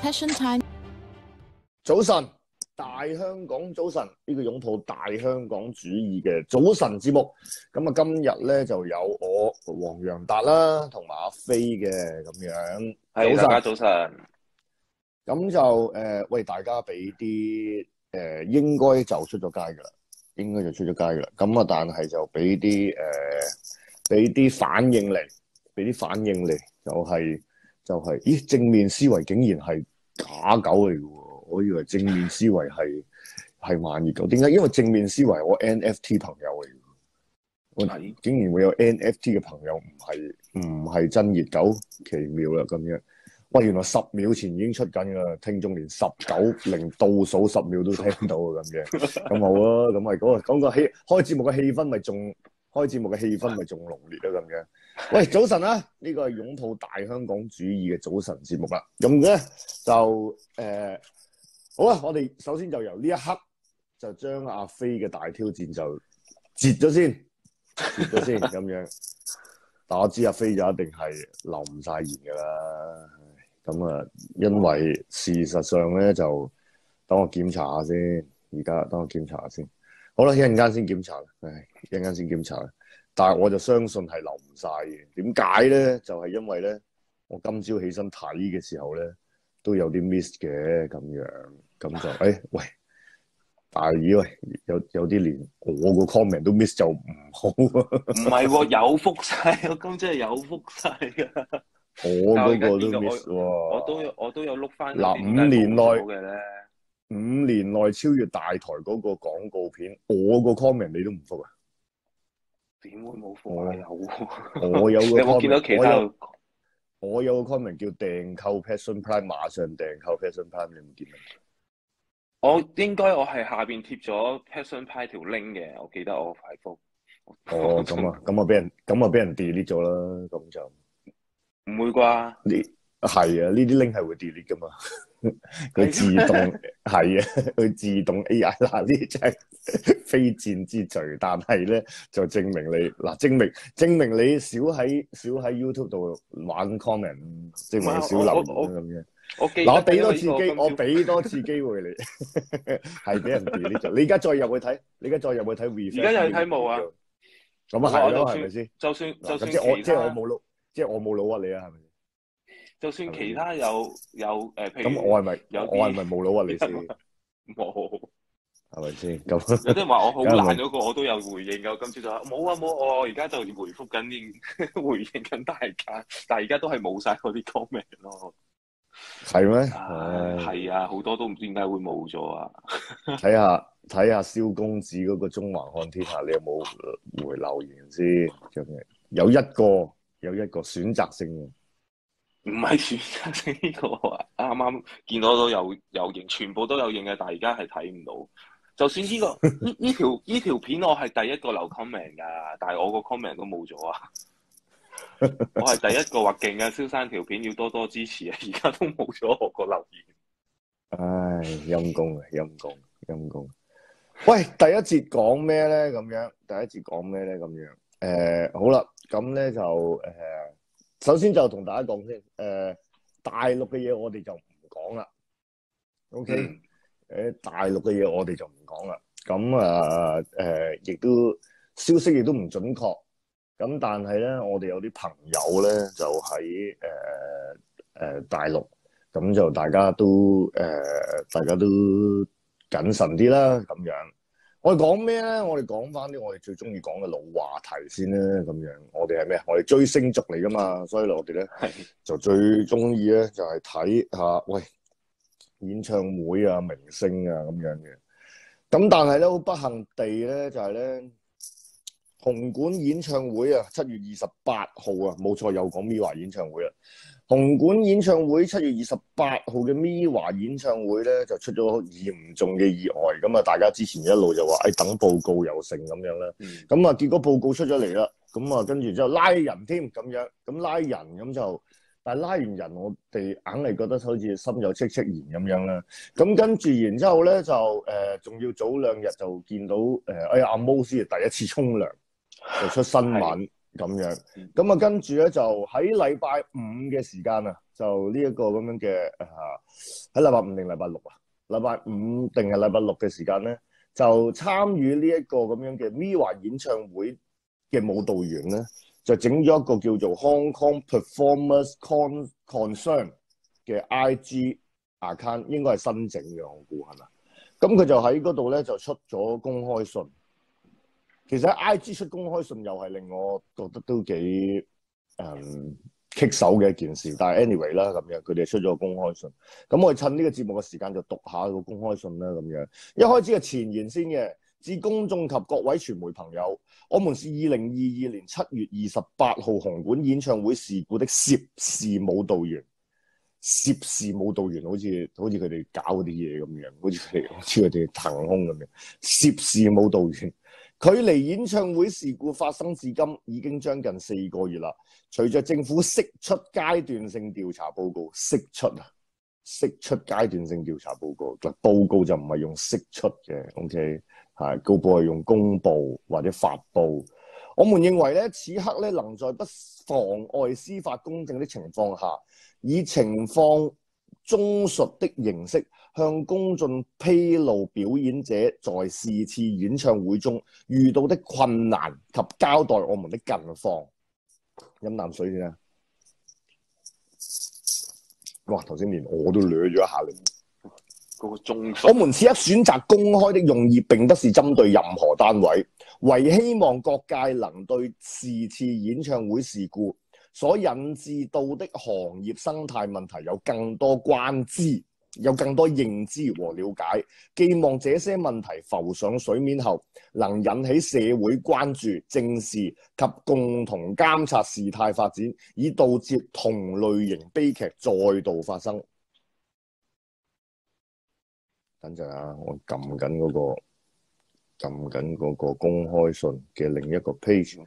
Passion Time。 早晨，大香港早晨，呢個擁抱大香港主義嘅早晨節目。咁啊，今日咧就有我黃洋達啦，同埋阿飛嘅咁樣。 係，大家早晨。 咁就喂，大家俾啲應該就出咗街噶啦，應該就出咗街噶啦。咁啊，但係就俾啲反應嚟，就係，咦，正面思維竟然係假狗嚟嘅喎！我以為正面思維係萬熱狗，點解？因為正面思維我 NFT 朋友嚟嘅，我竟然會有 NFT 嘅朋友唔係真熱狗，奇妙啦咁樣。喂，原來10秒前已經出緊㗎啦，聽眾連19零倒數10秒都聽到啊咁樣，咁好啊，咁咪講個開節目嘅氣氛咪仲濃烈啊咁樣。喂，早晨啊！呢個係擁抱大香港主義嘅早晨節目啦。咁咧就好啦，我哋首先就由呢一刻就將阿飛嘅大挑戰就截咗先咁樣。但我知阿飛就一定係留唔晒言㗎啦。咁啊，因為事實上咧就等我檢查下先。而家等我檢查下先。好啦，一陣間先檢查。一陣間先檢查。但係我就相信係留唔晒嘅。點解咧？就係因為咧，我今朝起身睇嘅時候咧，都有啲 miss 嘅咁樣。咁就喂，大姨喂，有啲連我個 comment 都 miss 就唔好啊。 唔係喎，有覆晒，我今朝係有覆晒㗎。 我嗰個都 miss 喎。 我都有碌翻。 嗱，5年內超越大台嗰個廣告片，我個 comment 你都唔覆啊？ 點會冇覆啊？ 我有個 comment， 我見到其他我有個 comment 叫訂購 Passion Prime， 馬上訂購 Passion Prime， 你有冇見啊？ 我係下邊貼咗 Passion Prime 條 link 嘅，我記得我快覆。 哦，咁啊俾人 delete 咗啦，咁就唔會啩？ 係啊，呢啲 link 係會 delete 噶嘛。佢自動係啊，佢自動 AI 嗱，呢啲真係非戰之罪。但係咧就證明你嗱，證明你少喺 YouTube 度玩 comment， 證明你少留言咁樣。嗱，我俾多次機會你，係俾人 delete 咗。你而家再入去睇 refresh。 而家又睇冇啊？ 咁啊係咯，係咪先？ 就算即係我冇腦屈你啊，係咪？ 就算其他有譬如咁我係咪冇腦屈你先？ 冇， 係咪先？咁有啲人話我好懶嗰個，我都有回應噶。今次就冇啊冇，我而家就回覆緊回應緊大家，但係而家都係冇晒嗰啲 comment 咯。 係咩？ 係啊，好多都唔知點解會冇咗啊！ 睇下蕭公子嗰個中環看天下，你有冇回留言先？咁嘅有一個選擇性嘅。 唔係選擇性呢個啊！啱啱見到都有影，全部都有影嘅，但係而家係睇唔到。就算呢條片我係第一個留 comment 㗎，但係我個 comment 都冇咗啊！我係第一個話勁啊，蕭生條片要多多支持啊！而家都冇咗我個留言。 唉，陰公。喂，第一節講咩咧？咁樣，好啦，咁咧就首先就同大家講先，大陸嘅嘢我哋就唔講啦。OK，大陸嘅嘢我哋就唔講啦。咁啊，亦都消息亦都唔準確。咁但係咧，我哋有啲朋友咧就喺大陸，咁就大家都謹慎啲啦，咁樣。我哋講咩咧？我哋講翻啲我哋最中意講嘅老話題先啦，咁樣。我哋係咩？我哋追星族嚟噶嘛，所以我哋咧就最中意咧就係睇下喂演唱會啊、明星啊咁樣嘅。咁但係咧好不幸地咧就係咧紅館演唱會啊，7月28號啊，冇錯，又講 MIRROR 演唱會啦。紅館演唱會7月28號嘅 MIRROR 演唱會咧就出咗嚴重嘅意外，咁啊大家之前一路就話等報告又成咁樣啦，咁啊結果報告出咗嚟啦，咁啊跟住之後拉人添咁樣，咁拉人咁就，但係拉完人我哋硬係覺得好似心有戚戚然咁樣啦，咁跟住然之後咧就仲要早2日就見到阿毛師第一次沖涼就出新聞。 咁樣。咁啊，跟住咧就喺禮拜五嘅時間啊，就呢一個咁樣嘅喺禮拜五定禮拜六啊？禮拜五定係禮拜六嘅時間咧，就參與呢一個咁樣嘅 MIRROR 演唱會嘅舞蹈員咧，就整咗一個叫做 Hong Kong Performers Concern 嘅 IG account， 應該係新整嘅，我估係咪？咁佢就喺嗰度咧就出咗公開信。其實喺 IG 出公開信又係令我覺得都幾棘手嘅一件事，但係 anyway 啦咁樣，佢哋出咗個公開信。咁我哋趁呢個節目嘅時間就讀下個公開信啦咁樣。一開始係前言先嘅，致公眾及各位傳媒朋友，我們是2022年7月28號紅館演唱會事故的涉事舞蹈員。涉事舞蹈員好似佢哋搞啲嘢咁樣，好似佢哋騰空咁樣。涉事舞蹈員。距離演唱會事故發生至今已經將近4個月啦。隨着政府釋出階段性調查報告，釋出階段性調查報告，報告就唔係用釋出嘅 ，OK， 係報告係用公佈或者發佈。我們認為咧，此刻咧能在不妨礙司法公正的情況下，以情況綜述的形式向公眾披露表演者在是次演唱會中遇到的困難及交代我們的近況。飲啖水先啊！哇，頭先連我都掠咗一下嚟。 嗰個綜述。 我們此刻選擇公開的用意並不是針對任何單位，為希望各界能對是次演唱會事故所引致到的行業生態問題有更多關知，有更多認知和了解，寄望這些問題浮上水面後，能引起社會關注、正視及共同監察事態發展，以導致同類型悲劇再度發生。等陣啊，我撳緊嗰個公開信嘅另一個 page。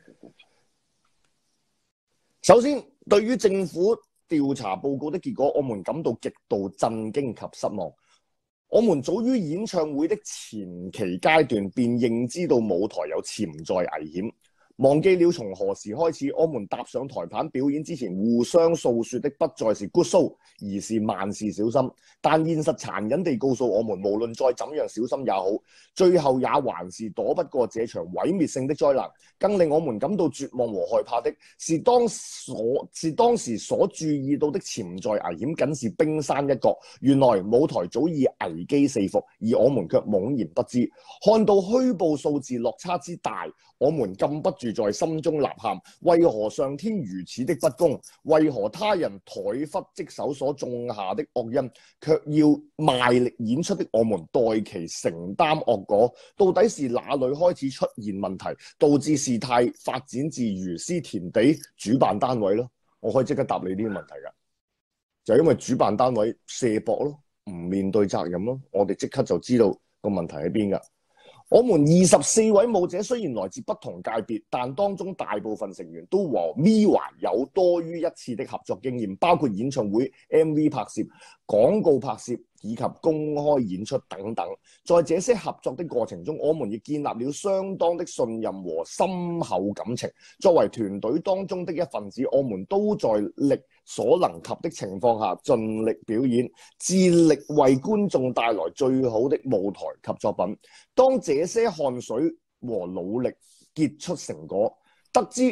首先，對於政府調查報告的結果，我們感到極度震驚及失望。我們早於演唱會的前期階段便認知到舞台有潛在危險，忘記了從何時開始，我們踏上台板表演之前互相訴說的不再是 good show， 而是萬事小心。但現實殘忍地告訴我們，無論再怎樣小心也好，最後也還是躲不過這場毀滅性的災難。更令我們感到絕望和害怕的是，當時所注意到的潛在危險僅是冰山一角，原來舞台早已危機四伏，而我們卻懵然不知。看到虛報數字落差之大，我們禁不住在心中吶喊：為何上天如此的不公？為何他人怠忽職守所種下的惡因，卻要賣力演出的我們代其承擔惡果？到底是哪裏開始出現問題，導致事態發展至如斯田地？主辦單位咯，我可以即刻答你呢個問題㗎，就係因為主辦單位卸膊咯，唔面對責任咯，我哋即刻就知道個問題喺邊㗎。我們24位舞者雖然來自不同界別，但當中大部分成員都和 MIRROR 有多於一次的合作經驗，包括演唱會、MV 拍攝、廣告拍攝以及公開演出等等。在這些合作的過程中，我們亦建立了相當的信任和深厚感情。作為團隊當中的一份子，我們都在力所能及的情況下盡力表演，致力為觀眾帶來最好的舞台及作品。當這些汗水和努力結出成果，得知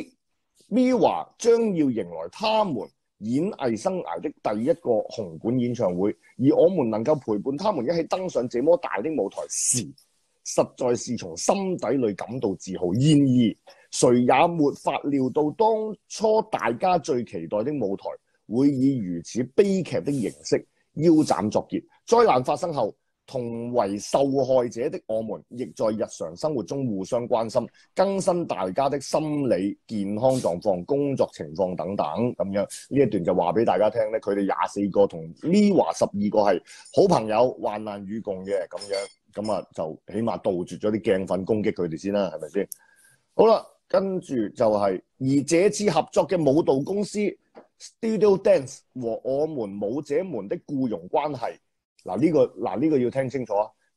MIRROR 將要迎來他們演藝生涯的第一個紅館演唱會，而我們能夠陪伴他們一起登上這麼大的舞台時，實在是從心底裏感到自豪。然而，誰也沒法料到當初大家最期待的舞台會以如此悲劇的形式腰斬作結。災難發生後，同為受害者的我們，亦在日常生活中互相關心，更新大家的心理健康狀況、工作情況等等咁樣。呢一段就話俾大家聽咧，佢哋24個同 MIRROR 12個係好朋友，患難與共嘅咁樣。咁啊，就起碼杜絕咗啲鏡粉攻擊佢哋先啦，係咪先？好啦，跟住就係而這次合作嘅舞蹈公司 Studio Dance 和我們舞者們的僱傭關係。嗱呢個要聽清楚啊！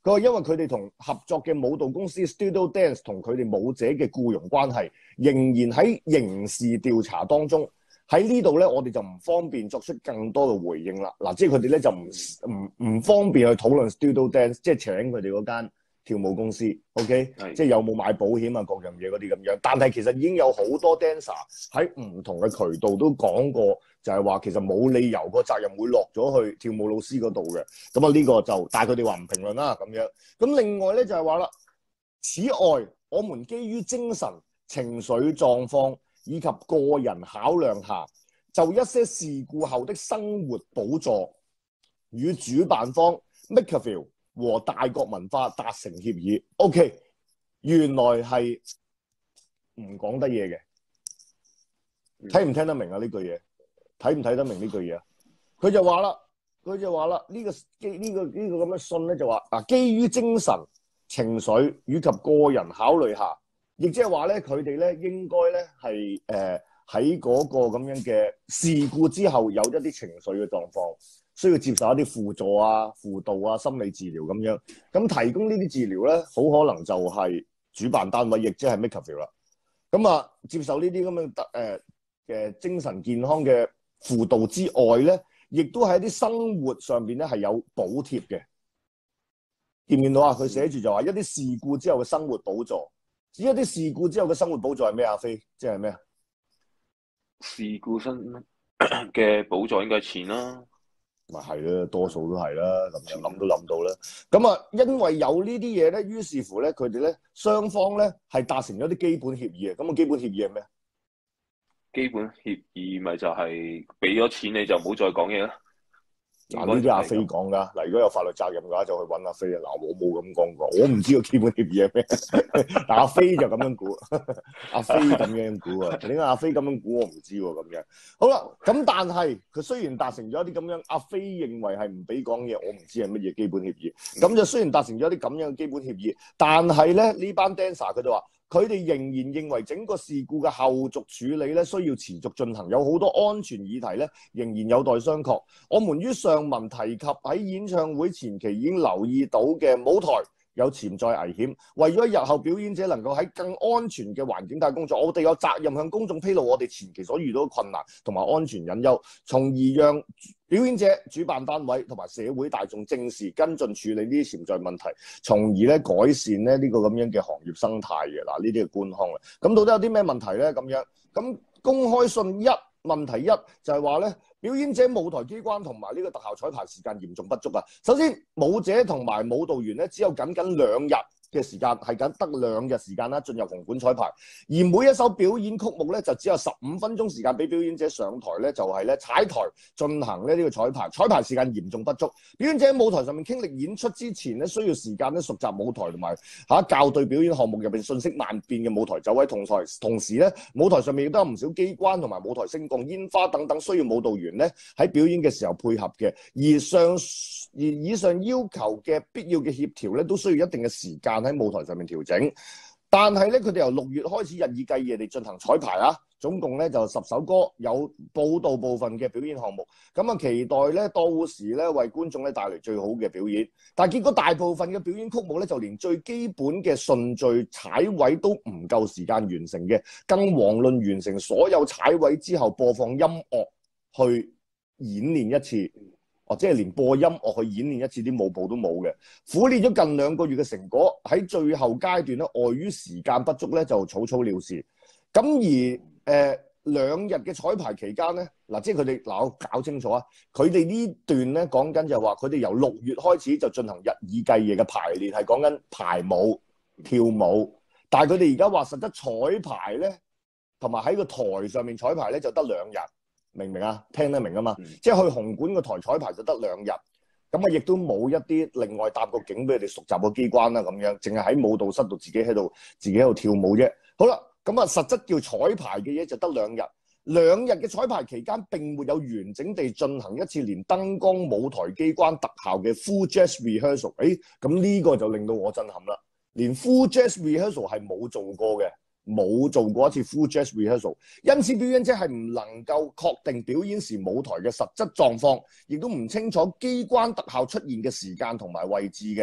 佢話因為佢哋同合作嘅舞蹈公司 Studio Dance 同佢哋舞者嘅僱傭關係仍然喺刑事調查當中。喺呢度咧，我哋就唔方便作出更多嘅回應啦。嗱，即係佢哋咧就唔方便去討論 Studio Dance， 即係請佢哋嗰間跳舞公司 ，OK， 即係有冇買保險啊，各樣嘢嗰啲咁樣。但係其實已經有好多 dancer 喺唔同嘅渠道都講過，就係話其實冇理由個責任會落咗去跳舞老師嗰度嘅。咁啊呢個就，但係佢哋話唔評論啦咁樣。咁另外咧就係話啦，此外，我們基於精神、情緒狀況以及個人考量下，就一些事故後的生活補助與主辦方 MakerVille 和大國文化達成協議。OK， 原來係唔講得嘢嘅，睇唔聽得明啊呢句嘢？睇唔睇得明呢句嘢啊？佢就話啦，呢個咁嘅信咧就話基於精神、情緒以及個人考慮下，亦即係話咧，佢哋咧應該咧係喺嗰個咁樣嘅事故之後有一啲情緒嘅狀況，需要接受一啲輔助啊、輔導啊、心理治療咁樣。咁提供呢啲治療咧，好可能就係主辦單位，亦即係 MakerVille 啦。咁啊，接受呢啲咁樣嘅精神健康嘅輔導之外咧，亦都喺啲生活上邊咧係有補貼嘅。見唔見到啊？佢寫住就話一啲事故之後嘅生活補助。一啲事故之後嘅生活補助係咩啊？飛，即係咩啊？ 事故身嘅補助應該係錢啦， 咪係啦，多數都係啦，咁樣諗都諗到啦。咁啊，因為有呢啲嘢咧，於是乎咧，佢哋咧雙方咧係達成咗啲基本協議啊。咁個基本協議係咩？ 基本協議咪就係俾咗錢你就唔好再講嘢啦。 嗱，呢啲阿飛講噶。嗱，如果有法律責任嘅話，就去揾阿飛啊。嗱，我冇咁講過，我唔知個基本協議係咩。但阿飛就咁樣估，阿飛咁樣估啊。點解阿飛咁樣估我唔知喎咁樣。好啦，咁但係佢雖然達成咗一啲咁樣，阿飛認為係唔俾講嘢，我唔知係乜嘢基本協議。咁就雖然達成咗一啲咁樣嘅基本協議，但係咧呢班 dancer 佢就話，佢哋仍然認為整個事故嘅後續處理咧需要持續進行，有好多安全議題咧仍然有待商榷。我們於上文提及喺演唱會前期已經留意到嘅舞台有潛在危險，為咗日後表演者能夠喺更安全嘅環境下工作，我哋有責任向公眾披露我哋前期所遇到嘅困難同埋安全隱憂，從而讓表演者、主辦單位同埋社會大眾正視跟進處理呢啲潛在問題，從而咧改善咧呢個咁樣嘅行業生態嘅。嗱，呢啲係官腔啦。咁到底有啲咩問題咧？咁樣咁公開信問題一就係話咧，表演者、舞台機關同埋呢個特效彩排時間嚴重不足啊。首先，舞者同埋舞蹈員咧只有僅僅2日嘅時間，係緊得2日時間啦，進入紅館彩排。而每一首表演曲目咧，就只有15分鐘時間俾表演者上台咧，就係咧踩台進行咧呢個彩排。彩排時間嚴重不足，表演者喺舞台上面傾力演出之前咧，需要時間咧熟習舞台同埋校對表演項目入邊瞬息萬變嘅舞台走位。同時咧，舞台上面亦都有唔少機關同埋舞台升降、煙花等等，需要舞蹈員咧喺表演嘅時候配合嘅。而以上要求嘅必要嘅協調咧，都需要一定嘅時間喺舞台上面調整。但係咧，佢哋由6月開始日以繼夜地進行彩排啊，總共咧就10首歌，有舞蹈部分嘅表演項目。咁啊，期待咧到時咧為觀眾咧帶嚟最好嘅表演。但係結果大部分嘅表演曲目咧，就連最基本嘅順序踩位都唔夠時間完成嘅，更遑論完成所有踩位之後播放音樂去演練一次。即係連播音樂去演練一次啲舞步都冇嘅，苦練咗近2個月嘅成果喺最後階段咧，礙於時間不足咧就草草了事。咁而2日嘅彩排期間咧，即係佢哋我搞清楚啊，佢哋呢段咧講緊就話佢哋由6月開始就進行日以繼夜嘅排練，係講緊排舞跳舞，但係佢哋而家話實質彩排咧，同埋喺個台上面彩排咧就得2日。明唔明啊？聽得明啊嘛？即係去紅館個台彩排就得2日，咁啊亦都冇一啲另外搭個景俾佢哋熟習個機關啦，咁樣淨係喺舞蹈室度自己喺度跳舞啫。好啦，咁啊實質叫彩排嘅嘢就得2日，2日嘅彩排期間並沒有完整地進行一次連燈光、舞台機關、特效嘅 full jazz rehearsal。咁呢個就令到我震撼啦，連 full jazz rehearsal 係冇做過嘅。冇做過一次 full jazz rehearsal， 因此表演者係唔能夠確定表演時舞台嘅實質狀況，亦都唔清楚機關特效出現嘅時間同埋位置嘅。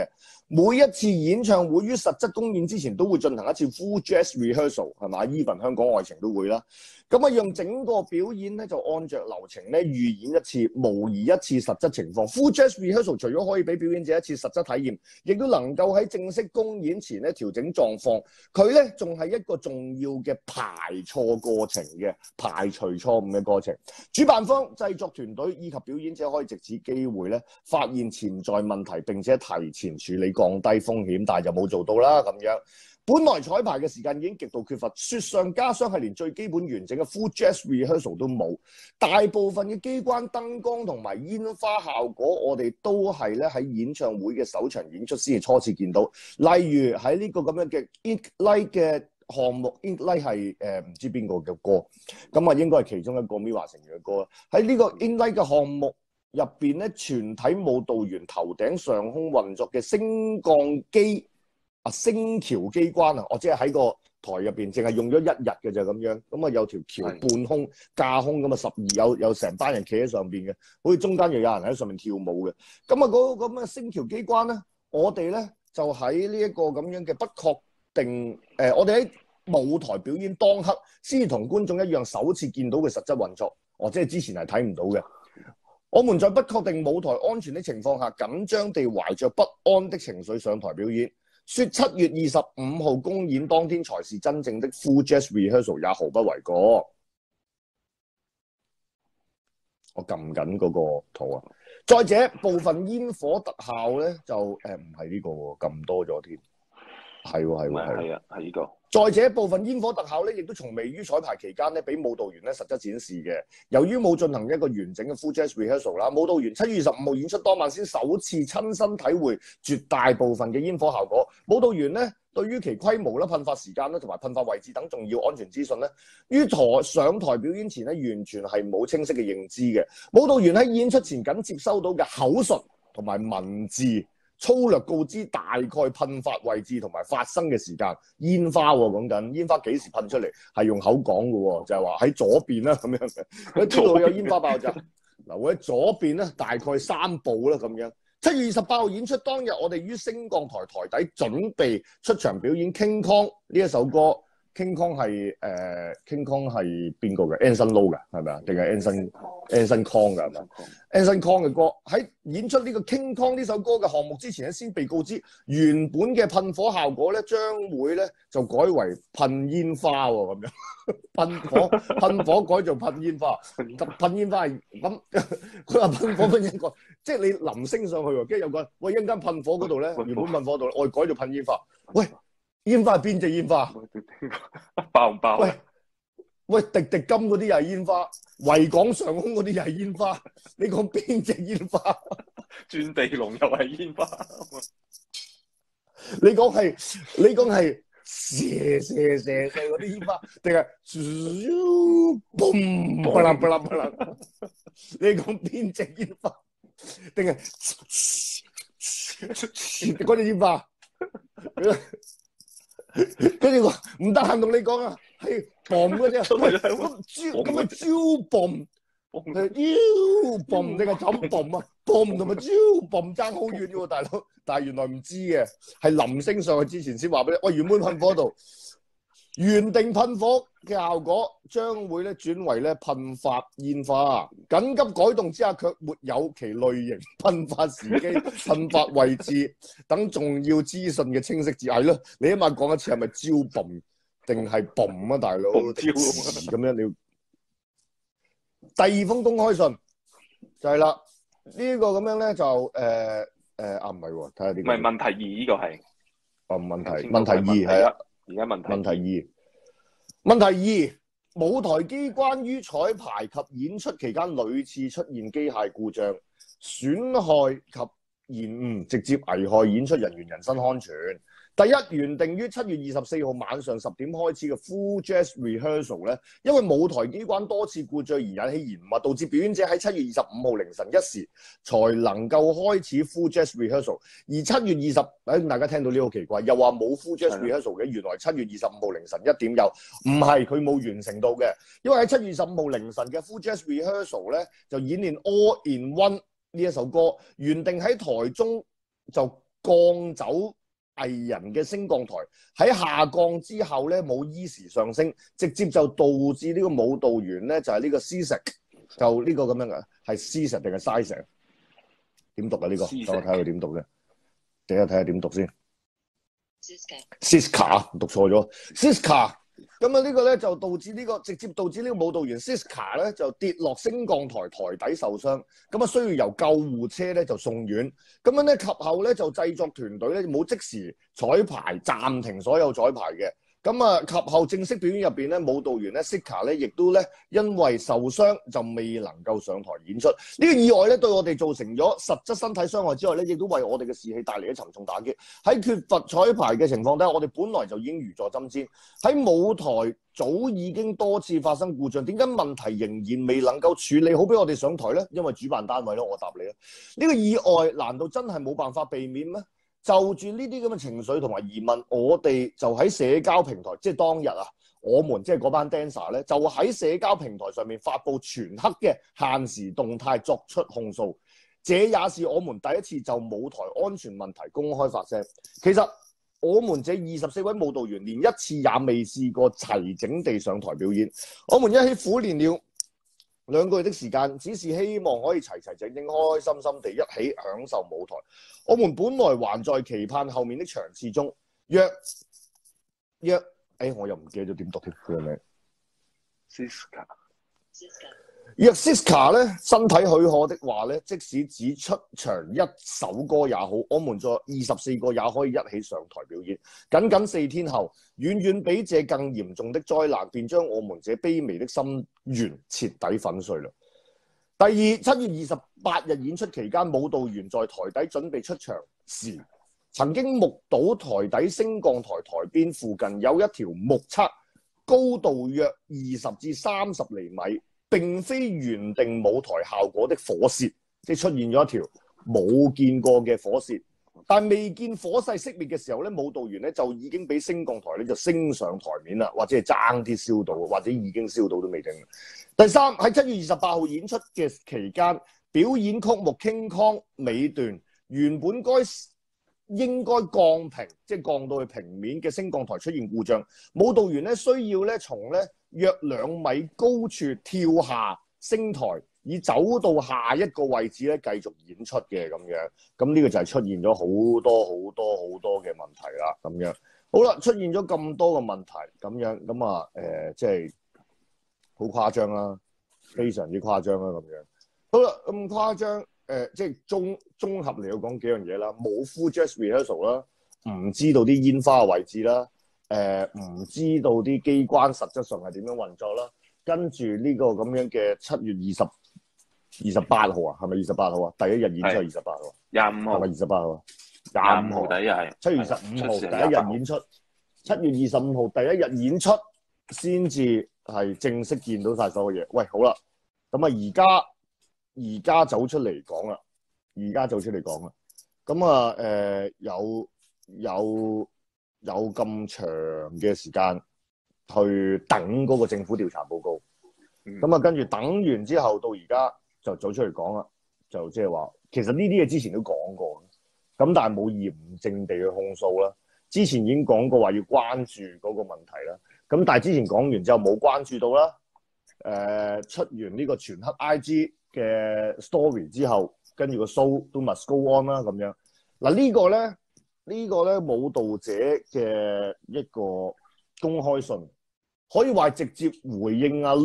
每一次演唱會於實質公演之前都會進行一次 full dress rehearsal 係嘛？even 香港愛情都會啦。咁啊，讓整個表演咧就按着流程咧預演一次，模擬一次實質情況。Full dress rehearsal 除咗可以俾表演者一次實質體驗，亦都能夠喺正式公演前咧調整狀況。佢咧仲係一個重要嘅排錯過程嘅，排除錯誤嘅過程。主辦方、製作團隊以及表演者可以藉此機會咧發現潛在問題，並且提前處理，降低風險，但係就冇做到啦咁樣。本來彩排嘅時間已經極度缺乏，雪上加霜係連最基本完整嘅 full dress rehearsal 都冇。大部分嘅機關燈光同埋煙花效果，我哋都係咧喺演唱會嘅首場演出先至初次見到。例如喺呢個咁樣嘅 In Light 嘅項目 ，In Light 係唔知邊個嘅歌，咁啊應該係其中一個 MIRROR 成員嘅歌啦。喺呢個 In Light 嘅項目入邊咧，全體舞蹈員頭頂上空運作嘅升降機。升橋機關啊，我即係喺個台入邊，淨係用咗一日嘅啫咁樣，咁啊有條橋半空架空咁啊有成班人企喺上邊嘅，好似中間又有人喺上面跳舞嘅。咁啊嗰個咁嘅升橋機關咧，我哋咧就喺呢一個咁樣嘅不確定我哋喺舞台表演當刻先至同觀眾一樣首次見到嘅實質運作，即係之前係睇唔到嘅。我們在不確定舞台安全的情況下，緊張地懷着不安的情緒上台表演。說7月25號公演當天才是真正的 full dress rehearsal 也毫不為過。我撳緊嗰個圖啊！再者，部分煙火特效咧就唔係呢個喎，撳多咗添。係啊，呢個。再者，部分煙火特效咧，亦都從未於彩排期間咧，俾舞蹈員咧實質展示嘅。由於冇進行一個完整嘅 full dress rehearsal 啦，舞蹈員7月25號演出當晚先首次親身體會絕大部分嘅煙火效果。舞蹈員咧對於其規模啦、噴發時間啦同埋噴發位置等重要安全資訊咧，於上台表演前咧完全係冇清晰嘅認知嘅。舞蹈員喺演出前僅接收到嘅口述同埋文字，粗略告知大概噴發位置同埋發生嘅時間。煙花喎，講緊煙花幾時噴出嚟，係用口講嘅喎，就係話喺左邊啦咁樣嘅。佢知道有煙花爆炸，嗱會喺左邊咧，大概3步啦咁樣。7月28號演出當日，我哋於升降台台底準備出場表演《King Kong》呢一首歌。King Kong 係King Kong 係邊個嘅 ？Anson Lo 嘅係咪啊？定係 Anson Kong 嘅係咪 ？Anson Kong 嘅歌喺演出呢個 King Kong 呢首歌嘅項目之前咧，先被告知原本嘅噴火效果咧，將會咧就改為噴煙花喎咁樣。噴火改做噴煙花，噴煙花係咁。佢話噴火噴煙花，即係你臨升上去喎，跟住有個喂一陣間噴火嗰度咧，原本噴火度，我改做噴煙花，喂。煙花係邊隻煙花？ 爆唔爆？ 喂，滴滴金嗰啲又係煙花，維港上空嗰啲又係煙花，你講邊隻煙花？ 轉地龍又係煙花。 你講係射嗰啲煙花，定係嘣嘣？你講邊隻煙花？定係嗰隻煙花？跟住我唔得閒同你講啊，係bomb嗰隻，咁咪招bomb，係bomb定係走bomb啊？bomb同埋招bomb爭好遠嘅喎，大佬。但係原來唔知嘅，係臨升上去之前先話俾你。我原本噴火度原定噴火嘅效果，將會咧轉為咧噴發煙花。緊急改動之下，卻沒有其類型、噴發時機、噴發位置等重要資訊嘅清晰字。係咯，你起碼講一次係咪招bomb定係 bomb 啊，大佬？咁樣你要第二封公開信就係啦，呢個咁樣咧就唔係喎，睇下呢個。唔係問題2呢個係。 問題2係啊。 而家問題 2，舞台機關於彩排及演出期間屢次出現機械故障、損害及延誤，直接危害演出人員人身安全。第一，原定於7月24號晚上10點開始嘅 full dress rehearsal 咧，因為舞台機關多次故障而引起延誤，導致表演者喺7月25號凌晨1時才能夠開始 full dress rehearsal。而7月20，大家聽到呢個好奇怪，又話冇 full dress rehearsal 嘅，原來7月25號凌晨1點有，唔係佢冇完成到嘅，因為喺7月25號凌晨嘅 full dress rehearsal 咧就演練 All in One 呢一首歌，原定喺台中就降走藝人嘅升降台喺下降之後咧冇依時上升，直接就導致呢個舞蹈員咧就係呢個 CISC， 就呢個咁樣嘅係 CISC 定係 CISC？ 點讀啊？呢個等我睇下佢點讀嘅，等下睇下點讀先。Siska 讀錯咗 ，Siska。咁啊，呢個咧就導致呢個直接導致呢個舞蹈員 Siska 咧就跌落升降台台底受傷，咁啊需要由救護車咧就送院。咁樣咧及後咧就製作團隊咧冇即時彩排，暫停所有彩排嘅。咁啊及後正式表演入邊咧，舞蹈員咧 Siska 咧亦都咧因為受傷就未能夠上台演出。呢個意外咧對我哋造成咗實質身體傷害之外咧，亦都為我哋嘅士氣帶嚟咗沉重打擊。喺缺乏彩排嘅情況底下，我哋本來就已經如坐針氈。喺舞台早已經多次發生故障，點解問題仍然未能夠處理好俾我哋上台呢？因為主辦單位咯，我答你啦。呢個意外難道真係冇辦法避免咩？就住呢啲咁嘅情緒同埋疑問，我哋就喺社交平台，即係當日啊，我們即係嗰班 dancer 咧，就喺社交平台上面發布全黑嘅限時動態作出控訴。這也是我們第一次就舞台安全問題公開發聲。其實我們這24位舞蹈員連一次也未試過齊整地上台表演，我們一起苦練了2個月的時間，只是希望可以齊齊整整、開開心心地一起享受舞台。我們本來還在期盼後面的場次中，若我又唔記得咗點讀添佢嘅名。若 Siska 咧身體許可的話咧，即使只出場1首歌也好，我們在24個也可以一起上台表演。僅僅4天後，遠遠比這更嚴重的災難便將我們這卑微的心願徹底粉碎了。第二，7月28日演出期間，舞蹈員在台底準備出場時，曾經目睹台底升降台台邊附近有一條目測高度約20至30厘米，並非原定舞台效果的火舌，即係出現咗一條冇見過嘅火舌。但未見火勢熄滅嘅時候咧，舞蹈員咧就已經俾升降台咧就升上台面啦，或者係爭啲燒到，或者已經燒到都未定。第三，喺7月28號演出嘅期間，表演曲目 King Kong 尾段，原本應該降平，即係降到去平面嘅升降台出現故障，舞蹈員咧需要咧從咧約2米高處跳下升台，以走到下一個位置咧繼續演出嘅咁樣。咁呢個就係出現咗好多嘅問題啦。咁樣好啦，出現咗咁多嘅問題，咁樣咁啊即係好誇張啦，非常之誇張啦咁樣。好啦，咁誇張。即係綜合嚟講幾樣嘢啦，冇 full dress rehearsal 啦，唔知道啲煙花嘅位置啦，唔知道啲機關實質上係點樣運作啦，跟住呢個咁樣嘅7月28號啊，係咪28號啊？第一日演出係28號，25號係咪28號啊？25號第一日係7月25號第一日演出，7月25號第一日演出先至係正式見到晒所有嘢。喂，好啦，咁啊而家走出嚟講啦，咁啊有咁長嘅時間去等嗰個政府調查報告，咁啊跟住等完之後到而家就走出嚟講啦，就即係話其實呢啲嘢之前都講過，咁但係冇嚴正地去控訴啦。之前已經講過話要關注嗰個問題啦，咁但係之前講完之後冇關注到啦，出完呢個全黑 IG 嘅 story 之後，跟住個 show 都 must go on 啦咁樣。嗱呢個咧舞蹈者嘅一個公開信，可以話直接回應阿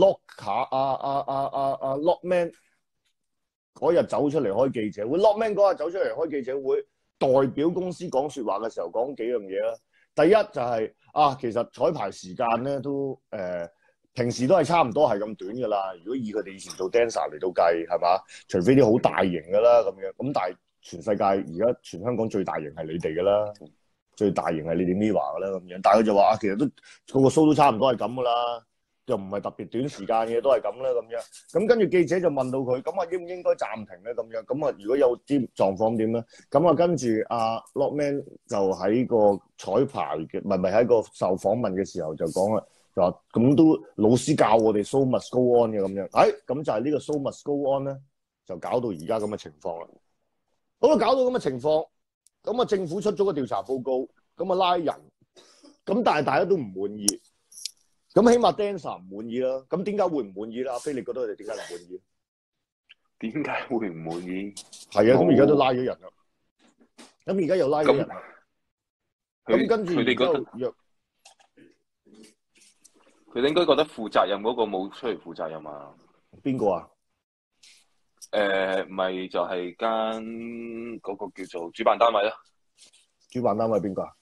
Lockman 嗰日走出嚟開記者會。Lockman 嗰日走出嚟開記者會，代表公司講説話嘅時候講幾樣嘢啦。第一就係其實彩排時間咧都平時都係差唔多係咁短㗎啦。如果以佢哋以前做 dancer 嚟到計，係嘛？除非啲好大型㗎啦咁樣。咁但係全世界而家全香港最大型係你哋㗎啦，最大型係你哋 Mirror 㗎啦咁樣。但係佢就話其實都個個 show 都差唔多係咁㗎啦，又唔係特別短時間嘅都係咁啦咁樣。咁跟住記者就問到佢，咁應唔應該暫停咧咁樣？咁如果有啲狀況點咧？咁跟住阿 Lockman 就喺個彩排嘅，唔係喺個受訪問嘅時候就講啦。就話咁都老師教我哋 show must go on 嘅咁樣，咁就係呢個 show must go on 咧，就搞到而家咁嘅情況啦。咁搞到咁嘅情況， 咁啊政府出咗個調查報告，咁啊拉人，咁但係大家都唔滿意，咁起碼 Dancer 唔滿意啦。咁點解會唔滿意啦？阿飛，你覺得佢哋點解唔滿意？ 點解會唔滿意？ 係啊，咁而家都拉咗人啦，咁而家又拉咗人啦。咁跟住佢哋覺得又佢哋應該覺得負責任嗰個冇出嚟負責任啊？ 邊個啊？ 咪就係間嗰個叫做主辦單位咯。 主辦單位邊個啊？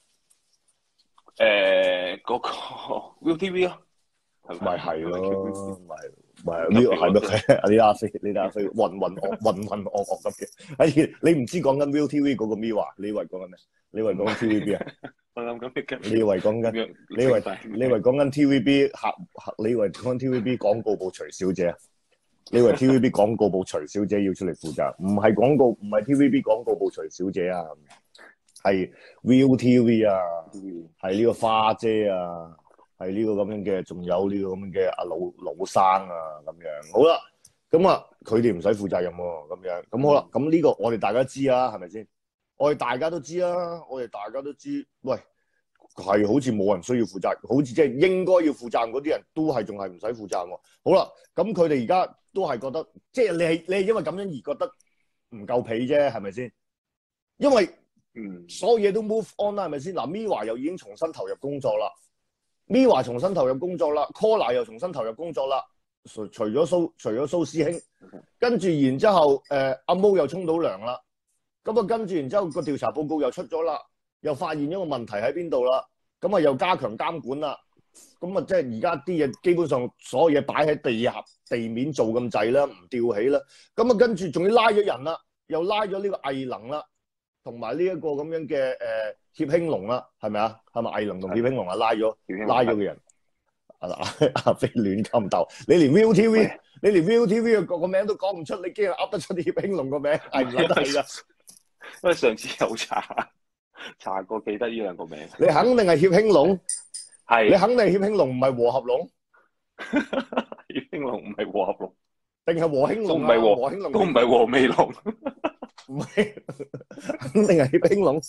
嗰個 ViuTV 咯， 咪係咯，咪呢個係咩？你阿飛，混惡咁嘅。你唔知講緊 ViuTV 嗰個 Mirror，你以為講緊咩？你以為講緊 TVB 啊？ 我諗緊你以為講緊？你以為講緊 TVB 你以為講緊 TVB 廣告部徐小姐啊？你以為 TVB 廣告部徐小姐要出嚟負責？唔係唔係 TVB 廣告部徐小姐啊，係 ViuTV 啊，係呢個花姐啊，係呢個咁樣嘅，仲有呢個咁樣嘅阿老生啊咁樣。好啦，咁啊佢哋唔使負責任喎，咁樣咁好啦，咁呢個我哋大家知啊，係咪先？我哋大家都知啊，我哋大家都知，喂，係好似冇人需要負責，好似即係應該要負責嗰啲人都係仲係唔使負責喎。好啦，咁佢哋而家都係覺得，即係你係因為咁樣而覺得唔夠皮啫，係咪先？因為所有嘢都 move on 啦，係咪先？嗱，Mirror 又已經重新投入工作啦 ，Mirror 重新投入工作啦 ，Collar 又重新投入工作啦，除咗蘇師兄，跟住然之後阿毛又沖到涼啦。咁啊，跟住然之後個調查報告又出咗啦，又發現咗個問題喺邊度啦，咁啊又加強監管啦，咁啊即係而家啲嘢基本上所有嘢擺喺地面做咁滯啦，唔吊起啦，咁啊跟住仲要拉咗人啦，又拉咗呢個藝能啦，同埋呢一個咁樣嘅協興龍啦，係咪啊？係咪藝能同協興龍啊？拉咗嘅人，阿飛亂咁鬥，你連 ViuTV 個名都講唔出，你竟然噏得出協興龍個名，係唔諗得係㗎？ 因為上次有查過，記得呢兩個名。 你肯定係協興龍， 係你肯定係協興龍，唔係和合龍。 協興龍唔係和合龍， 定係和興龍啊？和興龍都唔係和味龍， 唔係，肯定係協興龍。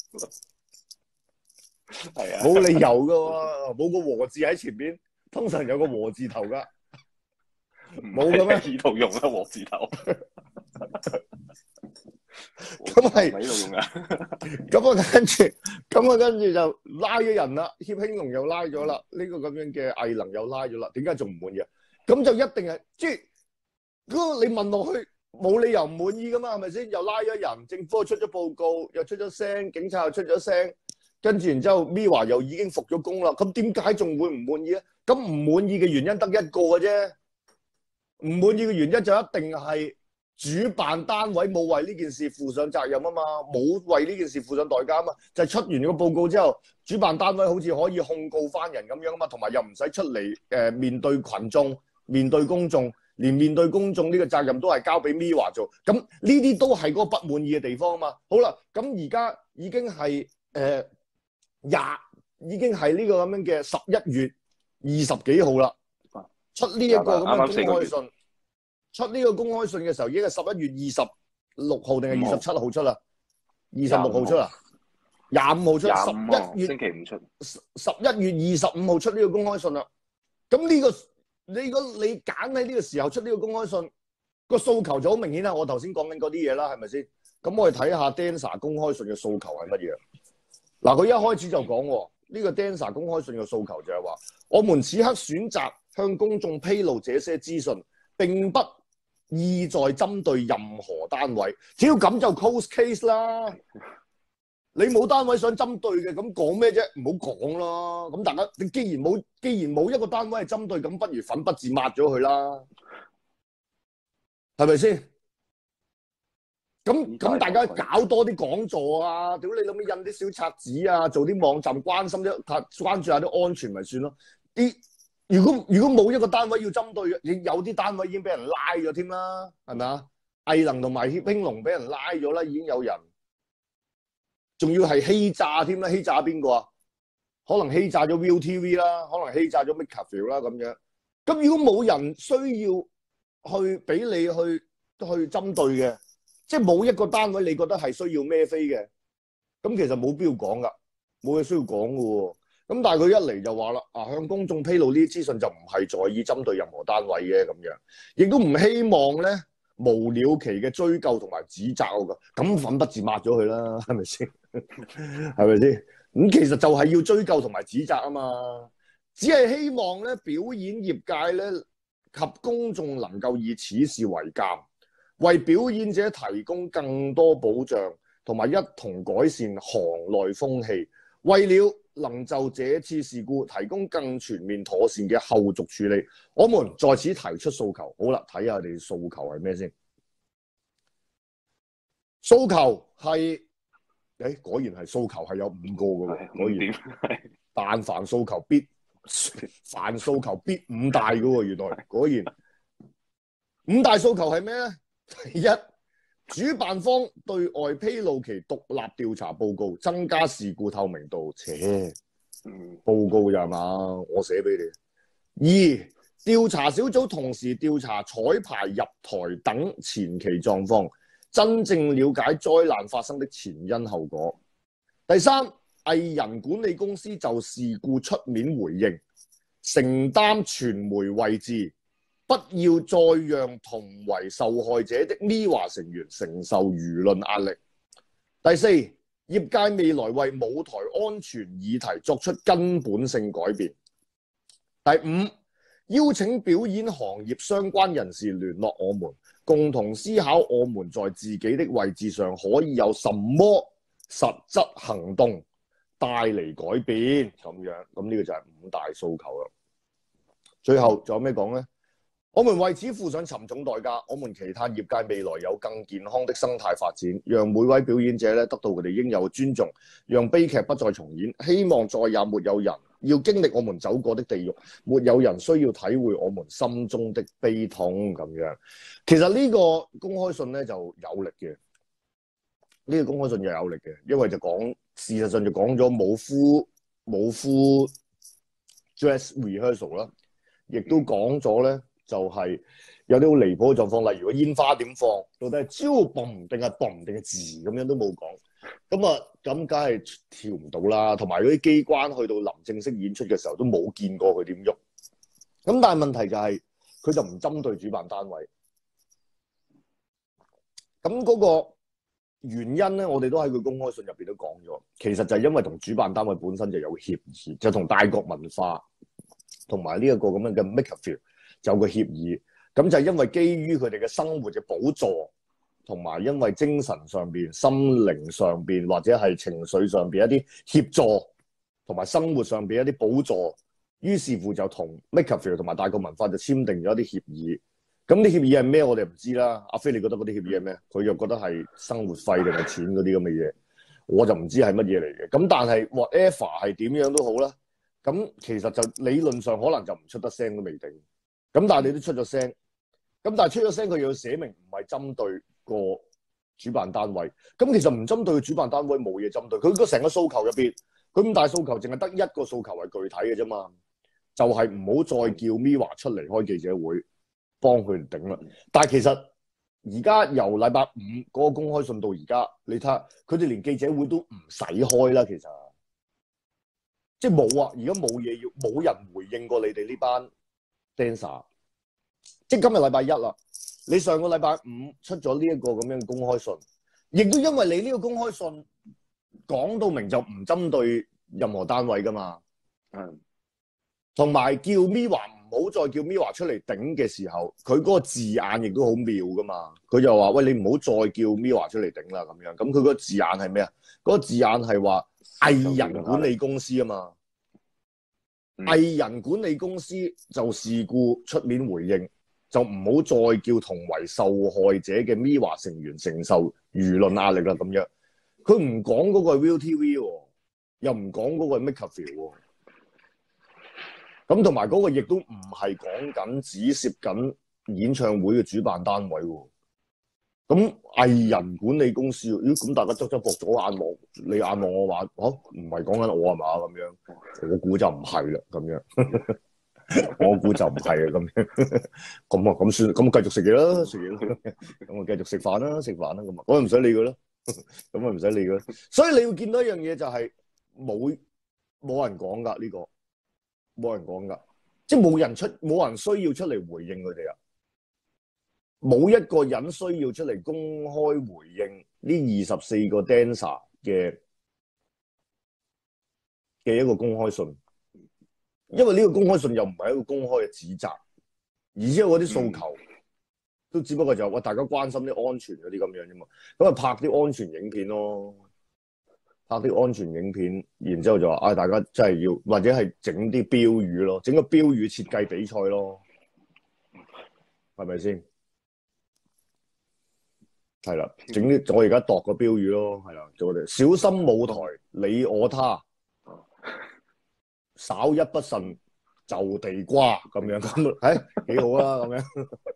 係啊， 冇理由噶喎，冇個和字喺前邊，通常有個和字頭噶，冇嘅咩？ 呢度用啦和字頭。 咁係喺度用啊！ 咁啊跟住就拉咗人啦，協興龍又拉咗啦，呢個咁樣嘅藝能又拉咗啦，點解仲唔滿意啊？咁就一定係即係嗰個你問落去，冇理由唔滿意噶嘛，係咪先？又拉咗人，政府又出咗報告，又出咗聲，警察又出咗聲，跟住然之後 Mirror 又已經復咗工啦，咁點解仲會唔滿意啊？咁唔滿意嘅原因得一個嘅啫，唔滿意嘅原因就一定係主辦單位冇為呢件事負上責任啊嘛，冇為呢件事負上代價啊嘛，就係出完個報告之後，主辦單位好似可以控告翻人咁樣啊嘛，同埋又唔使出嚟面對群眾、面對公眾，連面對公眾呢個責任都係交俾 Mirror 做，咁呢啲都係嗰個不滿意嘅地方啊嘛。好啦，咁而家已經係已經係呢個咁樣嘅11月20幾號啦，出呢一個咁嘅公開信。出呢個公開信嘅時候已經係11月26號定係27號出啦，26號出啦，25號出，11月星期五出 ，11月25號出呢個公開信啦。咁呢個你揀喺呢個時候出呢個公開信，個訴求就好明顯啦。我頭先講緊嗰啲嘢啦，係咪先？咁我哋睇下 Dancer 公開信嘅訴求係乜嘢？嗱，佢一開始就講呢個 Dancer 公開信嘅訴求就係話，我們此刻選擇向公眾披露這些資訊，並不意在針對任何單位，只要咁就 close case 啦。你冇單位想針對嘅，咁講咩啫？唔好講啦。咁大家，你既然冇一個單位係針對，咁不如粉筆字抹咗佢啦，係咪先？咁大家搞多啲講座啊！屌你老味印啲小冊子啊，做啲網站關注下啲安全咪算咯。如果冇一個單位要針對嘅，有啲單位已經俾人拉咗添啦，係咪啊？藝能同埋協興龍俾人拉咗啦，已經有人，仲要係欺詐添啦，欺詐邊個啊？可能欺詐咗 ViuTV 啦，可能欺詐咗 MakerVille 啦咁樣。咁如果冇人需要去俾你去針對嘅，即係冇一個單位你覺得係需要孭飛嘅， 咁其實冇必要講㗎，冇嘢需要講㗎喎。咁但係佢一嚟就話啦，向公眾披露呢啲資訊就唔係在意針對任何單位嘅咁樣，亦都唔希望咧無了期嘅追究同埋指責㗎。咁粉筆字抹咗佢啦，係咪先？係咪先？咁其實就係要追究同埋指責啊嘛，只係希望咧表演業界咧及公眾能夠以此事為鑑，為表演者提供更多保障，同埋一同改善行內風氣。為了能就這次事故提供更全面妥善嘅後續處理，我們在此提出訴求。好啦，睇下你訴求係咩先？訴求係，果然係訴求係有5個嘅喎，果然。但凡訴求必5大嘅喎，原來果然5大訴求係咩咧？第一，主辦方對外披露其獨立調查報告，增加事故透明度。報告就係嘛？我寫俾你。2，調查小組同時調查彩排、入台等前期狀況，真正了解災難發生的前因後果。第3，藝人管理公司就事故出面回應，承擔傳媒位置，不要再讓同為受害者的 MIRROR 成員承受輿論壓力。第4，業界未來為舞台安全議題作出根本性改變。第5，邀請表演行業相關人士聯絡我們，共同思考我們在自己的位置上可以有什麼實質行動帶嚟改變咁樣。咁呢個就係5大訴求啦。最後仲有咩講呢？我們為此付上沉重代價，我們期盼業界未來有更健康的生態發展，讓每位表演者得到佢哋應有嘅尊重，讓悲劇不再重演。希望再也沒有人要經歷我們走過的地獄，沒有人需要體會我們心中的悲痛咁樣。其實呢個公開信咧就有力嘅，呢個公開信就有力嘅，因為就講事實上就講咗冇敷 dress rehearsal 啦，亦都講咗咧。就係有啲好離譜嘅狀況，例如個煙花點放，到底係招嘣定係嘣定係字咁樣都冇講，咁梗係跳唔到啦。同埋嗰啲機關去到臨正式演出嘅時候都冇見過佢點喐。咁但係問題就係佢就唔針對主辦單位。咁嗰個原因咧，我哋都喺佢公開信入邊都講咗，其實就係因為同主辦單位本身就有協議，就同大國文化同埋呢一個咁樣嘅 MakerVille有個協議，咁就係因為基於佢哋嘅生活嘅補助，同埋因為精神上邊、心靈上邊或者係情緒上邊一啲協助，同埋生活上邊一啲補助，於是乎就同 MakerVille 同埋大國文化就簽訂咗一啲協議。咁啲協議係咩？我哋唔知啦。阿飛，你覺得嗰啲協議係咩？佢又覺得係生活費定係錢嗰啲咁嘅嘢，我就唔知係乜嘢嚟嘅。咁但係 whatever 係點樣都好啦。咁其實就理論上可能就唔出得聲都未定。咁但係你都出咗聲，咁但係出咗聲佢又要寫明唔係針對個主辦單位。咁其實唔針對主辦單位冇嘢針對，佢個成個訴求入邊，佢5大訴求淨係得一個訴求係具體嘅啫嘛，就係唔好再叫 MIRROR 出嚟開記者會幫佢哋頂啦。但係其實而家由禮拜5嗰個公開信到而家，你睇下佢哋連記者會都唔使開啦，其實即係冇啊，而家冇嘢要，冇人回應過你哋呢班dancer， 即係今日禮拜1啦，你上個禮拜5出咗呢一個咁樣嘅公開信，亦都因為你呢個公開信講到明就唔針對任何單位噶嘛，同埋叫 MIRROR 唔好再叫 MIRROR 出嚟頂嘅時候，佢嗰個字眼亦都好妙噶嘛，佢就話喂，你唔好再叫 MIRROR 出嚟頂啦咁樣，咁佢嗰個字眼係咩啊？嗰個字眼係話藝人管理公司啊嘛。藝人管理公司就事故出面回應，就唔好再叫同為受害者嘅 MIRROR 成員承受輿論壓力啦咁樣。佢唔講嗰個係 ViuTV 喎，又唔講嗰個係 MakerVille 喎。咁同埋嗰個亦都唔係講緊只涉緊演唱會嘅主辦單位喎。咁藝人管理公司，咁大家側側膊左眼望，你眼望我話，唔係講緊我係嘛咁樣，我估就唔係啦咁樣，我估就唔係啊咁樣，咁算，咁繼續食嘢啦，食嘢啦，咁繼續食飯啦，咁我唔使理佢啦。 咁咪唔使理佢。所以你會見到一樣嘢就係冇人講㗎呢個，冇人講㗎，即係冇人需要出嚟回應佢哋啊！冇一個人需要出嚟公開回應呢24個 dancer 嘅一個公開信，因為呢個公開信又唔係一個公開嘅指責，而且嗰啲訴求都只不過就係大家關心啲安全嗰啲咁樣啫嘛，咁啊拍啲安全影片咯，拍啲安全影片，然之後就話大家真係要或者係整啲標語咯，整個標語設計比賽咯，係咪先？係啦，整啲我而家度個標語咯，係啦，做我哋小心舞台，你我他，稍一不慎就地瓜咁樣，咁幾好啊咁樣。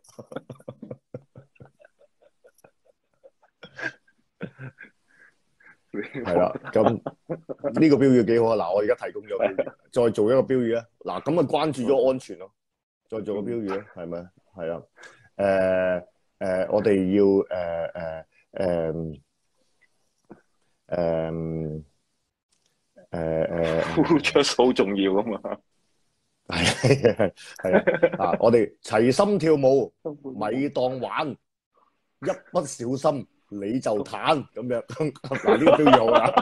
係啦，咁呢個標語幾好啊！嗱，我而家提供咗標語，再做一個標語啊！嗱，咁啊關注咗安全咯，再做個標語咧，係咪？係啊，我哋要付出好重要啊嘛。 係啊！我哋齊心跳舞，咪當玩，一不小心你就彈咁樣。嗱，呢個標語好啦。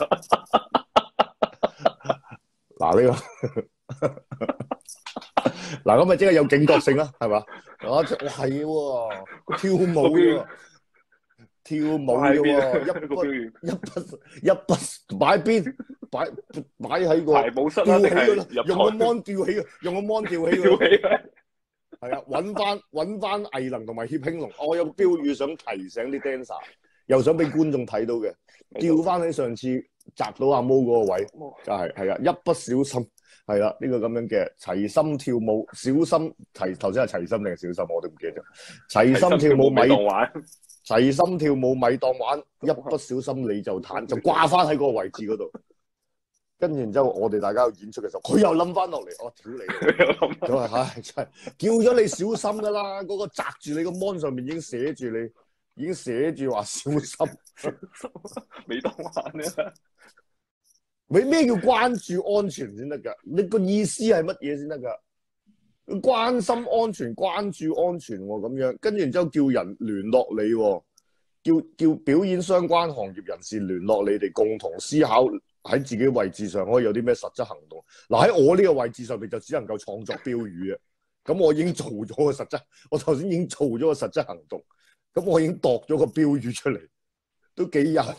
嗱，呢個嗱咁咪即係有警覺性啦，係嘛？我係喎，跳舞喎，跳舞喎，一不擺邊擺喺個排舞室啦，定係用個 mon 吊起，用個 mon 吊起佢。係啊，揾翻藝能同埋協興龍。我有個標語想提醒啲 dancer， 又想俾觀眾睇到嘅，調翻喺上次砸到阿毛嗰個位，就係啊，一不小心係啦，呢個咁樣嘅齊心跳舞，小心頭先係齊心定係小心，我都唔記得咗。齊心跳舞咪當玩，齊心跳舞咪當玩，一不小心你就彈，就掛翻喺嗰個位置嗰度。跟住然之後，我哋大家演出嘅時候，佢又冧翻落嚟，我屌你！佢話唉，真係叫咗你小心噶啦，嗰個擲住你個 mon 上面已經寫住話小心， 未當玩啊！ 咩叫關注安全先得㗎？你個意思係乜嘢先得㗎？關心安全、關注安全喎，咁樣跟住然之後叫人聯絡你喎，叫表演相關行業人士聯絡你哋，共同思考喺自己位置上可以有啲咩實質行動。嗱，喺我呢個位置上面就只能夠創作標語啊。咁我已經做咗個實質，我頭先已經做咗個實質行動。咁我已經度咗個標語出嚟，都幾有。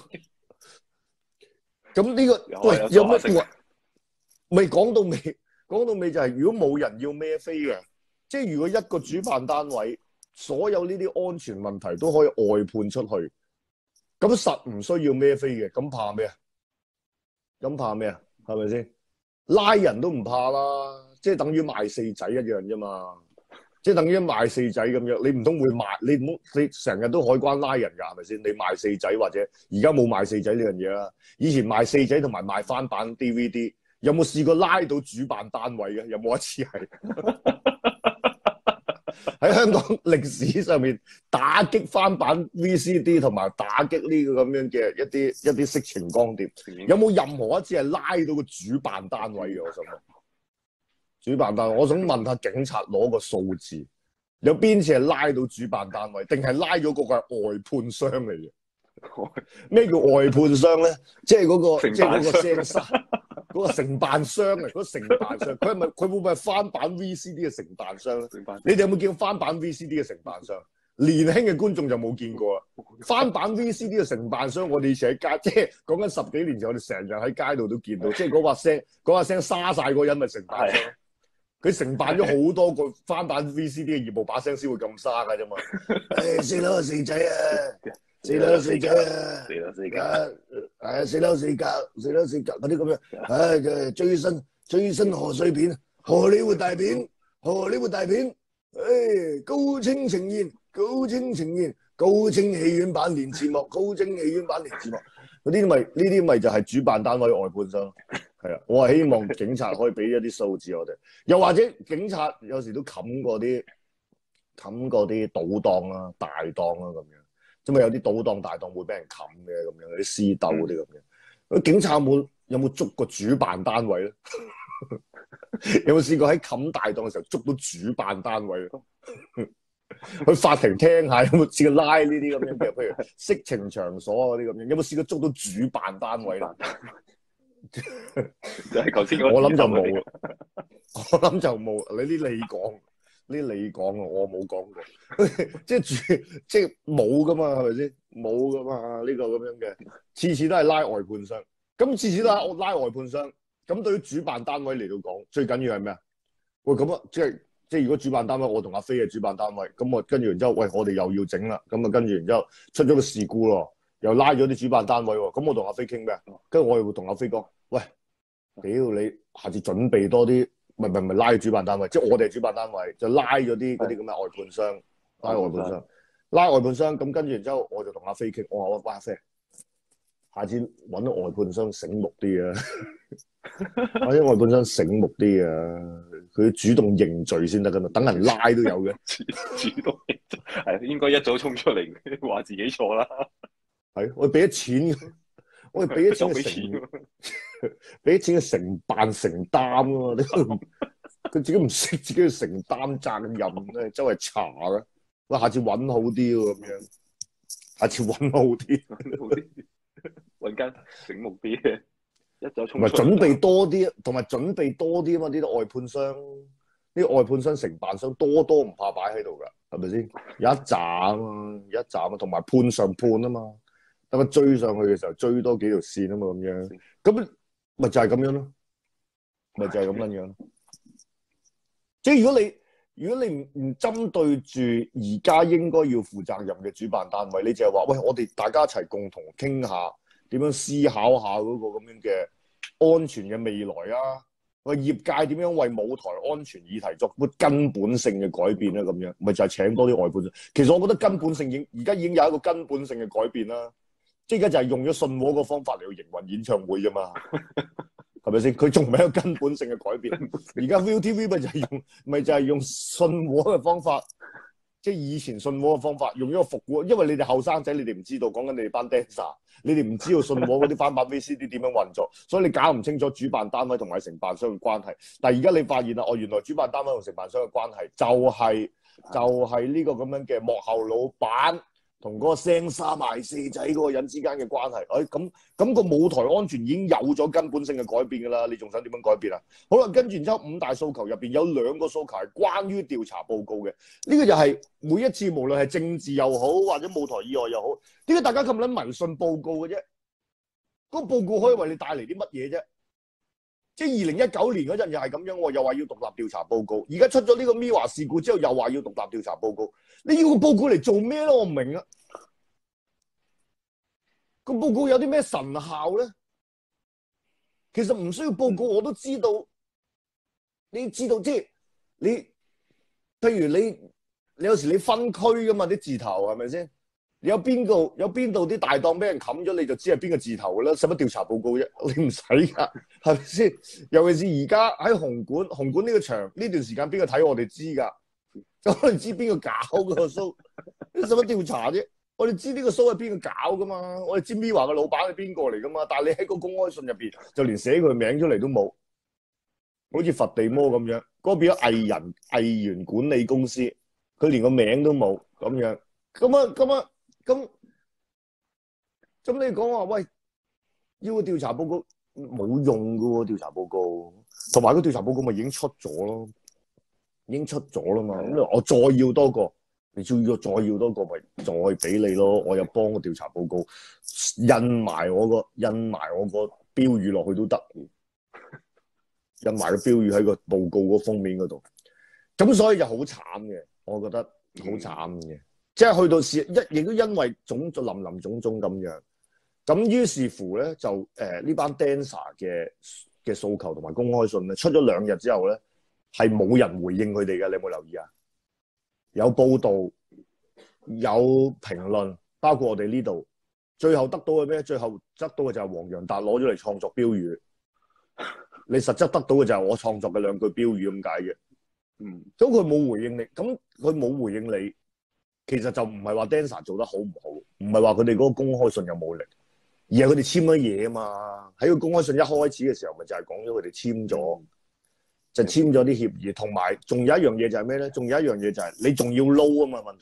咁呢個喂有乜？未講到尾，講到尾就係如果冇人要孭飛嘅，即係如果一個主辦單位所有呢啲安全問題都可以外判出去，咁實唔需要孭飛嘅，咁怕咩啊？咁怕咩啊？係咪先？拉人都唔怕啦，即係等於賣四仔一樣啫嘛。即係等於賣四仔咁樣，你唔通會賣？你成日都海關拉人㗎，係咪先？你賣四仔或者而家冇賣四仔呢樣嘢啦。以前賣四仔同埋賣翻版 DVD， 有冇試過拉到主辦單位嘅？有冇一次係喺香港歷史上面打擊翻版 VCD 同埋打擊呢個咁樣嘅一啲色情光碟？有冇任何一次係拉到個主辦單位嘅？我想問。主辦單位，我想問下警察攞個數字，有邊次係拉到主辦單位，定係拉咗嗰個係外判商嚟嘅？咩叫外判商咧？即係嗰個聲沙，嗰個承辦商嚟，嗰個承辦商，佢會唔會係翻版 VCD 嘅承辦商咧？你哋有冇見過翻版 VCD 嘅承辦商？年輕嘅觀眾就冇見過啦。翻版 VCD 嘅承辦商，我哋以前喺街，即係講緊10幾年前，我哋成日喺街度都見到，即係嗰把聲沙晒嗰人咪承辦商。佢承辦咗好多個翻版 VCD 嘅業務，把聲先會咁沙㗎啫嘛。四樓四仔啊，四樓四仔啊，四樓四格，四樓四格嗰啲咁樣。最新賀歲片，荷里活大片，高清呈現，高清戲院版連字幕，呢啲咪就係主辦單位外判商。係啊，我係希望警察可以俾一啲數字我哋，又或者警察有時都冚過啲賭檔啦、大檔啦咁樣， 即係有啲賭檔大檔會俾人冚嘅咁樣，有啲私鬥嗰啲咁樣。警察有冇捉過主辦單位咧？有冇試過喺冚大檔嘅時候捉到主辦單位咧？去法庭聽下，有冇試過拉呢啲咁樣嘅，譬如色情場所嗰啲咁樣，有冇試過捉到主辦單位咧？ 就係頭先我諗就冇，我諗就冇。你講啊，我冇講過，即係冇噶嘛，係咪先？冇噶嘛，呢個咁樣嘅，次次都係拉外判商，咁次次都係拉外判商。咁對於主辦單位嚟到講，最緊要係咩啊？喂，咁啊，即係如果主辦單位我同阿飛係主辦單位，咁我跟住然之後，喂，我哋又要整啦，咁啊跟住然之後出咗個事故咯，又拉咗啲主辦單位喎，咁我同阿飛傾咩？跟住我又會同阿飛講，喂，屌你，下次準備多啲，唔係拉主辦單位，即係我哋係主辦單位，就拉咗啲嗰啲咁嘅外判商，拉外判商，咁跟住然之後我就同阿飛傾，我話喂，阿飛，下次揾到外判商醒目啲啊！或者外判商醒目啲啊，佢主動認罪先得噶嘛，等人拉都有嘅。 主動認罪係應該一早衝出嚟話自己錯啦。 係我哋俾咗錢，我哋俾咗錢嘅俾咗錢嘅承辦承擔啊嘛，佢自己唔識自己去承擔責任咧，周圍查嘅。喂，下次揾好啲喎，咁樣，下次揾好啲， 揾間醒目啲嘅。一早衝唔係準備多啲，同埋準備多啲啊嘛！呢啲外判商，呢啲外判商承辦商多唔怕擺喺度㗎，係咪先？有一紮啊嘛，有一紮啊嘛，同埋判上判啊嘛，等佢追上去嘅時候追多幾條線啊嘛，咁樣，咁咪就係咁樣咯，咪就係咁樣樣。即係如果你唔針對住而家應該要負責任嘅主辦單位，你就係話喂，我哋大家一齊共同傾下。點樣思考下嗰個咁樣嘅安全嘅未來啊？喂，業界點樣為舞台安全議題作出根本性嘅改變咧？咁樣咪就係請多啲外判商。其實我覺得根本性而家已經有一個根本性嘅改變啦。即係而家就係用咗信和個方法嚟去營運演唱會啫嘛，係咪先？佢仲未有根本性嘅改變。而家 ViuTV 咪就係用信和嘅方法。即係以前信和嘅方法，用咗個復古，因為你哋後生仔，你哋唔知道，講緊你哋班 dancer，你哋唔知道信和嗰啲翻版 VCD 點樣運作，所以你搞唔清楚主辦單位同埋承辦商嘅關係。但係而家你發現啦，原來主辦單位同承辦商嘅關係就係呢個咁樣嘅幕後老闆同嗰個聲沙賣四仔嗰個人之間嘅關係。咁個舞台安全已經有咗根本性嘅改變㗎啦，你仲想點樣改變啊？好啦，跟住然之後五大訴求入邊有2個訴求係關於調查報告嘅，呢個就係每一次無論係政治又好或者舞台意外又好，點解大家咁撚迷信報告嘅啫？嗰個報告可以為你帶嚟啲乜嘢啫？即係2019年嗰陣又係咁樣，又話要獨立調查報告，而家出咗呢個 MIRROR 事故之後又話要獨立調查報告，你要個報告嚟做咩咧？我唔明啊！個報告有啲咩神效咧？其實唔需要報告我都知道，你知道即係你，譬如你有時你分區噶嘛啲字頭係咪先？有邊度啲大檔俾人冚咗，你就知係邊個字頭噶啦，使乜調查報告啫？你唔使噶，係咪先？尤其是而家喺紅館呢個場呢段時間，邊個睇我哋知噶？咁我哋知邊個搞個 show，使乜調查啫？我哋知呢個 show 係邊個搞噶嘛？我哋知 MIRROR 嘅老闆係邊個嚟噶嘛？但係你喺個公開信入邊就連寫佢名出嚟都冇，好似佛地魔咁樣，嗰個變咗藝員管理公司，佢連個名都冇咁樣，咁你講話喂，要個調查報告冇用噶喎，調查報告同埋個調查報告咪已經出咗咯，已經出咗啦嘛。咁我再要多個，你再要多個咪再俾你咯。我又幫個調查報告印埋我個標語落去都得，印埋個標語喺個報告嗰封面嗰度。咁所以就好慘嘅，我覺得好慘嘅。即係去到亦都因為林種種咁樣，咁於是乎咧就呢班 dancer 嘅訴求同埋公開信咧出咗2日之後咧，係冇人回應佢哋嘅。你有冇留意啊？有報道，有評論，包括我哋呢度，最後得到嘅咩？最後得到嘅就係黃洋達攞咗嚟創作標語。你實質得到嘅就係我創作嘅2句標語咁解嘅。咁佢冇回應你，咁佢冇回應你。 其實就唔係話 Dancer 做得好唔好，唔係話佢哋嗰個公開信有冇力，而係佢哋簽咗嘢啊嘛。喺個公開信一開始嘅時候，咪就係講咗佢哋簽咗，就簽咗啲協議，同埋仲有一樣嘢就係咩咧？仲有一樣嘢就係你仲要撈啊嘛。問題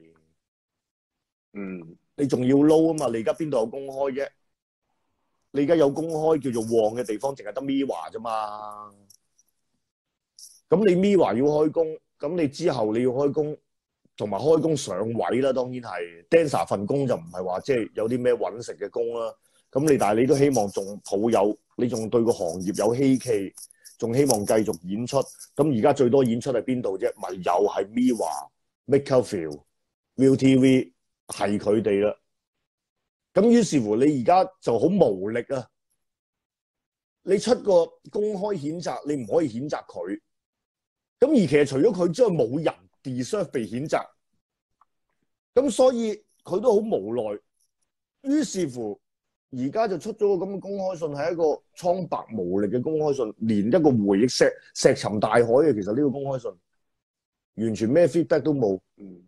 係，你仲要撈啊嘛。你而家邊度有公開啫？你而家有公開叫做旺嘅地方，淨係得 MIRROR 啫嘛。咁你 MIRROR 要開工，咁你之後你要開工，同埋開工上位啦。當然係 Dancer 份工就唔係話即係有啲咩揾食嘅工啦。咁你但係你都希望仲抱有，你仲對個行業有希冀，仲希望繼續演出。咁而家最多演出係邊度啫？咪又係 MIRROR、Makerville、ViuTV 係佢哋啦。咁於是乎你而家就好無力啊！你出個公開譴責，你唔可以譴責佢。咁而其實除咗佢之外，冇人 deserve 被譴責。咁所以佢都好無奈。於是乎，而家就出咗個咁嘅公開信，係一個蒼白無力嘅公開信，連一個回憶石沉大海嘅。其實呢個公開信完全咩 feedback 都冇。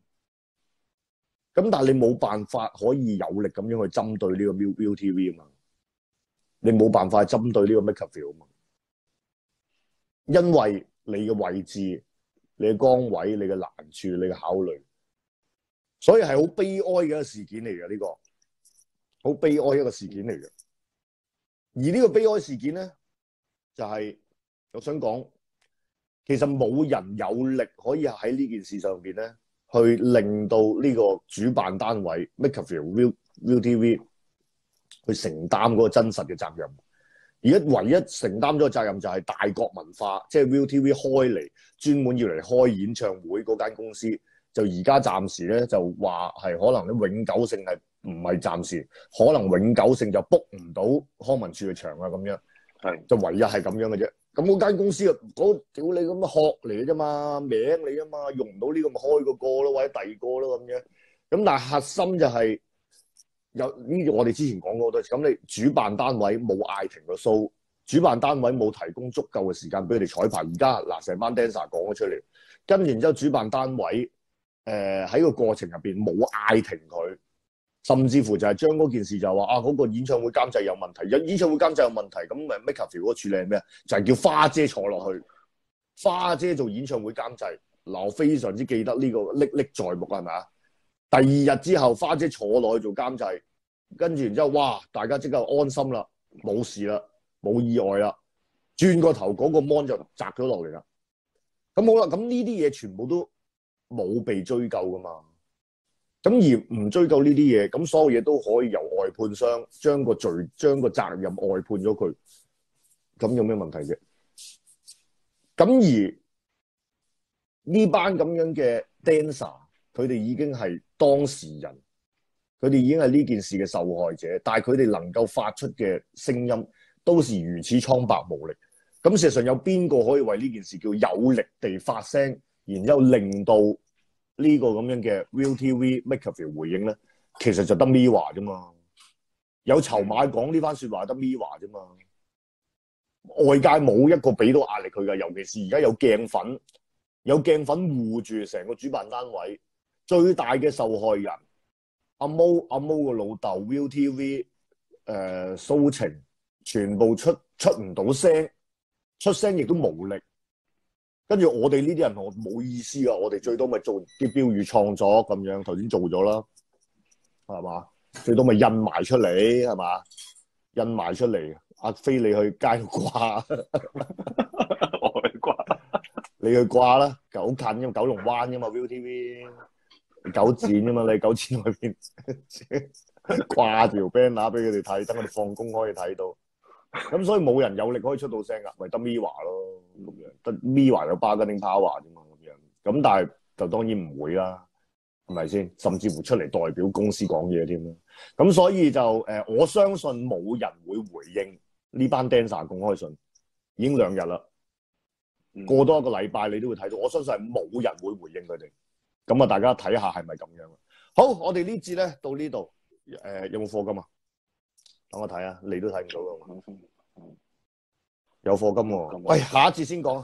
咁但係你冇辦法可以有力咁樣去針對呢個 ViuTV 啊嘛，你冇辦法針對呢個 Makerville 啊嘛，因為你嘅位置、你嘅崗位、你嘅難處、你嘅考慮，所以係好悲哀嘅一個事件嚟嘅。呢個好悲哀一個事件嚟嘅。而呢個悲哀事件咧，就係我想講，其實冇人有力可以喺呢件事上邊咧，去令到呢個主辦單位 Makerville、ViuTV 去承擔嗰個真實嘅責任。而家唯一承擔咗嘅責任就係大國文化，即係 ViuTV 開嚟專門要嚟開演唱會嗰間公司，就而家暫時咧就話係可能咧永久性係唔係暫時，可能永久性就 book 唔到康文署嘅場啊咁樣，就唯一係咁樣嘅啫。咁嗰間公司啊，嗰屌你咁嘅殼嚟嘅啫嘛，名嚟啫嘛，用唔到呢個咪開個個咯，或者第二個咯咁樣。咁但係核心就係有呢，我哋之前講過好多次。咁你主辦單位冇嗌停個 show， 主辦單位冇提供足夠嘅時間俾佢哋彩排。而家嗱成班 dancer 講咗出嚟，跟住然之後主辦單位喺個過程入邊冇嗌停佢。甚至乎就係將嗰件事就話啊嗰個演唱會監製有問題，演唱會監製有問題，咁咪 Makerville 嗰個處理係咩啊？就係叫花姐坐落去，花姐做演唱會監製。嗱，我非常之記得呢個歷歷在目係咪啊？第二日之後，花姐坐落去做監製，跟住然之後，哇！大家即刻安心啦，冇事啦，冇意外啦。轉個頭嗰個 mon 就砸咗落嚟啦。咁好啦，咁呢啲嘢全部都冇被追究噶嘛。咁而唔追究呢啲嘢，咁所有嘢都可以由外判商將個責任外判咗佢，咁有咩問題啫？咁而呢班咁樣嘅 dancer， 佢哋已經係當事人，佢哋已經係呢件事嘅受害者，但係佢哋能夠發出嘅聲音都是如此蒼白無力。咁事實上有邊個可以為呢件事叫有力地發聲，然之後令到呢個咁樣嘅 ViuTV Makerville 回應咧？其實就得 MIRROR 啫嘛，有籌碼講呢番説話得 MIRROR 啫嘛，外界冇一個俾到壓力佢㗎。尤其是而家有鏡粉護住成個主辦單位，最大嘅受害人阿毛個老豆 ViuTV 蘇晴，全部出唔到聲，出聲亦都無力。跟住我哋呢啲人，我冇意思啊！我哋最多咪做啲標語創作咁樣，頭先做咗啦，係嘛？最多咪印埋出嚟，係嘛？印埋出嚟，阿飛你去街度掛， 我去掛， 你去掛啦，好近啫，九龍灣啫嘛 ViuTV， 九展啫嘛，你九展外邊掛條 banner 俾佢哋睇，等佢哋放工可以睇到。咁所以冇人有力可以出到聲噶，咪得 MIRROR 咯，咁樣得 MIRROR 有 bargaining power 啫嘛，咁樣。咁但係就當然唔會啦，係咪先？甚至乎出嚟代表公司講嘢添啦。咁所以就我相信冇人會回應呢班 dancer 公開信，已經2日啦。過多一個禮拜你都會睇到，我相信係冇人會回應佢哋。咁啊，大家睇下係咪咁樣。好，我哋呢節咧到呢度，有冇課金啊？等我睇下，你都睇唔到㗎嘛？有課金喎。喂，下一節先講。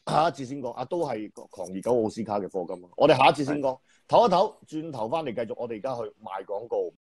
下一節先講，都係狂熱狗奧斯卡嘅課金。我哋下一節先講，唞一唞，轉頭翻嚟繼續。我哋而家去賣廣告。